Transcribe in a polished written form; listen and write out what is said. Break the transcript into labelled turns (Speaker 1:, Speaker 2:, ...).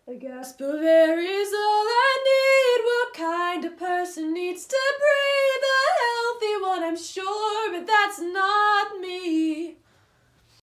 Speaker 1: A gasp of air is all I need. What kind of person needs to breathe? A healthy one, I'm sure, but that's not me.